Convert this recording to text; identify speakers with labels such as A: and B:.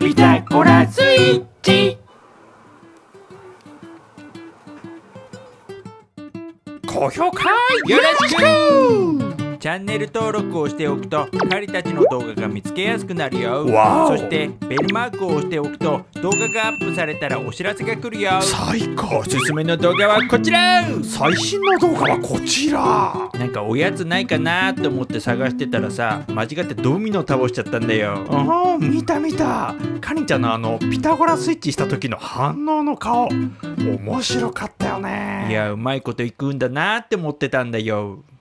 A: ピタゴラスイッチ。高評価よろしく。チャンネル登録をしておくとカリたちの動画が見つけやすくなるよ。そしてベルマークを押しておくと動画がアップされたらお知らせが来るよ。
B: 最高。
A: おすすめの動画はこちら。
B: 最新の動画はこちら。
A: なんかおやつないかなと思って探してたらさ、間違ってドミノ倒しちゃったんだよ。
B: ああ、見た。カニちゃんのピタゴラスイッチした時の反応の顔面白かったよね。
A: いや、うまいこといくんだなって思ってたんだよ。